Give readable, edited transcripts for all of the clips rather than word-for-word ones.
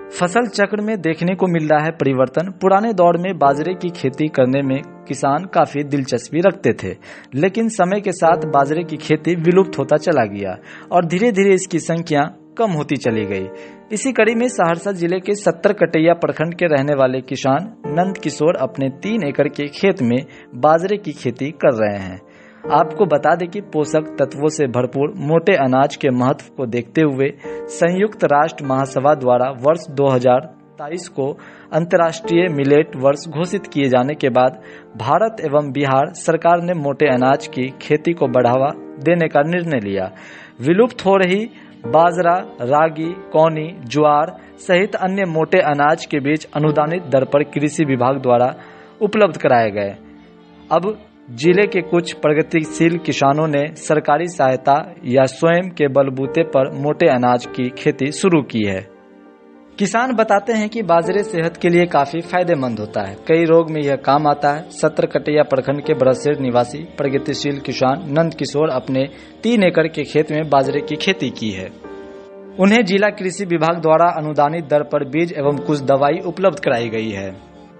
फसल चक्र में देखने को मिल रहा है परिवर्तन। पुराने दौर में बाजरे की खेती करने में किसान काफी दिलचस्पी रखते थे, लेकिन समय के साथ बाजरे की खेती विलुप्त होता चला गया और धीरे धीरे इसकी संख्या कम होती चली गई। इसी कड़ी में सहरसा जिले के 70 कटैया प्रखंड के रहने वाले किसान नंद किशोर अपने 3 एकड़ के खेत में बाजरे की खेती कर रहे हैं। आपको बता दें कि पोषक तत्वों से भरपूर मोटे अनाज के महत्व को देखते हुए संयुक्त राष्ट्र महासभा द्वारा वर्ष 2023 को अंतर्राष्ट्रीय मिलेट वर्ष घोषित किए जाने के बाद भारत एवं बिहार सरकार ने मोटे अनाज की खेती को बढ़ावा देने का निर्णय लिया। विलुप्त हो रही बाजरा, रागी, कौनी, ज्वार सहित अन्य मोटे अनाज के बीज अनुदानित दर पर कृषि विभाग द्वारा उपलब्ध कराए गए। अब जिले के कुछ प्रगतिशील किसानों ने सरकारी सहायता या स्वयं के बलबूते पर मोटे अनाज की खेती शुरू की है। किसान बताते हैं कि बाजरे सेहत के लिए काफी फायदेमंद होता है, कई रोग में यह काम आता है। 70 कटैया प्रखंड के बरसेर निवासी प्रगतिशील किसान नंद किशोर अपने 3 एकड़ के खेत में बाजरे की खेती की है। उन्हें जिला कृषि विभाग द्वारा अनुदानित दर पर बीज एवं कुछ दवाई उपलब्ध कराई गई है।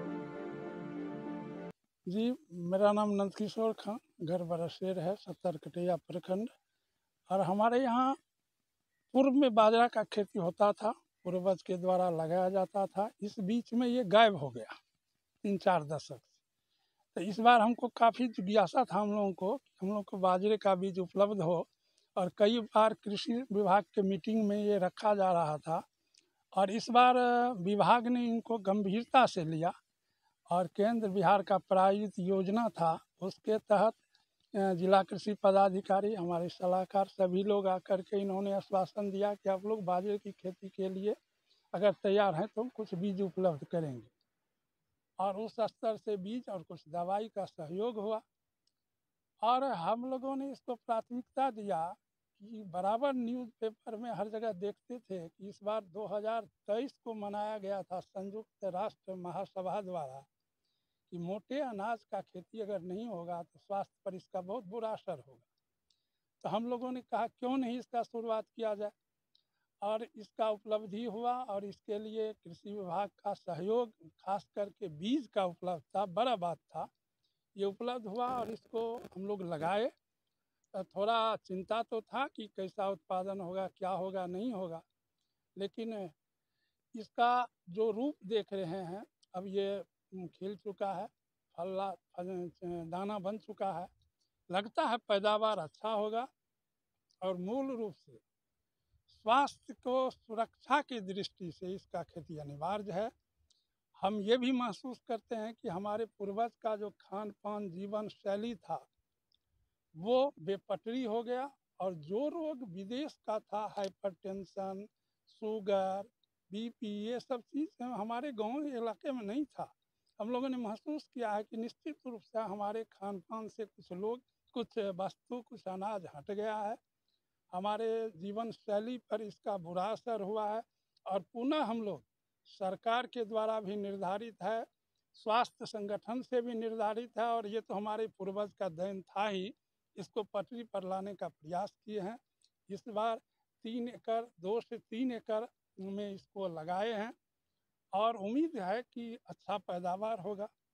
जी, मेरा नाम नंद किशोर खां, घर बरसेर है, 70 कटैया प्रखंड। और हमारे यहाँ पूर्व में बाजरा का खेती होता था, पूर्वज के द्वारा लगाया जाता था। इस बीच में ये गायब हो गया 3-4 दशक। तो इस बार हमको काफ़ी जिज्ञासा था हम लोगों को बाजरे का बीज उपलब्ध हो, और कई बार कृषि विभाग के मीटिंग में ये रखा जा रहा था। और इस बार विभाग ने इनको गंभीरता से लिया और केंद्र बिहार का प्रायोजित योजना था, उसके तहत जिला कृषि पदाधिकारी, हमारे सलाहकार सभी लोग आकर के इन्होंने आश्वासन दिया कि आप लोग बाजरे की खेती के लिए अगर तैयार हैं तो कुछ बीज उपलब्ध करेंगे। और उस स्तर से बीज और कुछ दवाई का सहयोग हुआ। और हम लोगों ने इसको प्राथमिकता दिया कि बराबर न्यूज़पेपर में हर जगह देखते थे कि इस बार 2023 को मनाया गया था संयुक्त राष्ट्र महासभा द्वारा कि मोटे अनाज का खेती अगर नहीं होगा तो स्वास्थ्य पर इसका बहुत बुरा असर होगा। तो हम लोगों ने कहा क्यों नहीं इसका शुरुआत किया जाए, और इसका उपलब्धि हुआ। और इसके लिए कृषि विभाग का सहयोग, खास करके बीज का उपलब्धता बड़ा बात था, ये उपलब्ध हुआ और इसको हम लोग लगाए। थोड़ा चिंता तो था कि कैसा उत्पादन होगा, क्या होगा, नहीं होगा, लेकिन इसका जो रूप देख रहे हैं अब ये खिल चुका है, दाना बन चुका है, लगता है पैदावार अच्छा होगा। और मूल रूप से स्वास्थ्य को सुरक्षा की दृष्टि से इसका खेती अनिवार्य है। हम ये भी महसूस करते हैं कि हमारे पूर्वज का जो खान पान जीवन शैली था वो बेपटरी हो गया, और जो रोग विदेश का था, हाइपरटेंशन, शुगर, बीपी, ये सब चीज़ हमारे गांव इलाके में नहीं था। हम लोगों ने महसूस किया है कि निश्चित रूप से हमारे खान पान से कुछ वस्तु, कुछ अनाज हट गया है, हमारे जीवन शैली पर इसका बुरा असर हुआ है। और पुनः हम लोग सरकार के द्वारा भी निर्धारित है, स्वास्थ्य संगठन से भी निर्धारित है, और ये तो हमारे पूर्वज का देन था ही, इसको पटरी पर लाने का प्रयास किए हैं। इस बार 2 से 3 एकड़ में इसको लगाए हैं और उम्मीद है कि अच्छा पैदावार होगा।